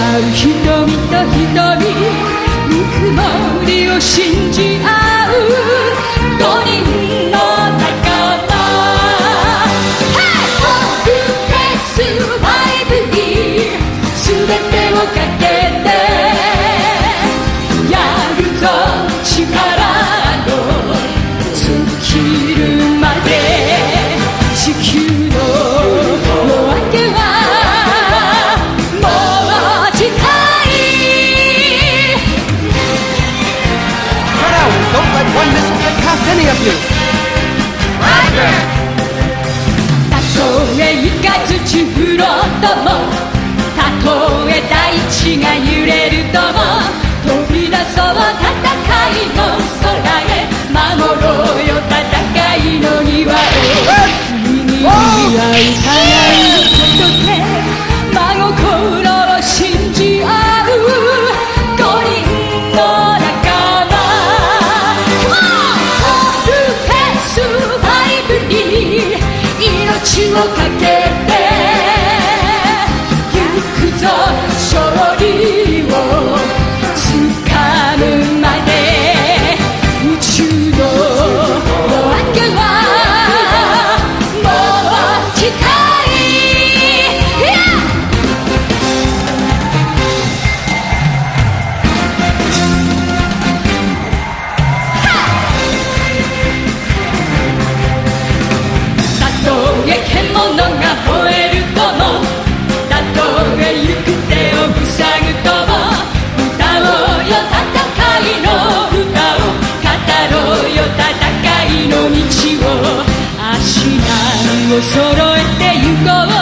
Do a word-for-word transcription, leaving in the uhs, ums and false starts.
う瞳と瞳、ぬくもりを信じ合うごにんの仲間。オールフェスファイブに全てをかけてやるぞ、力の尽きるまで。地球の夜明けはもう近い。 Cut out! Don't let one missile get past any of you! Roger! たとえ雷ち降ろうとも、たとえ大地が揺れるとも、飛び出そう戦いの空へ。守ろうよ戦いの庭を。海に合う互いのことで真心を信じ合うごにんの仲間。オールフェスファイブに命をかけて行くぞ、勝利をつかむまで。宇宙の夜明けはもう近い。たとえ獣が吠えるとも、たとえ行く手を塞ぐとも、歌おうよ戦いの歌を、語ろうよ戦いの道を。足並みを揃えて行こう。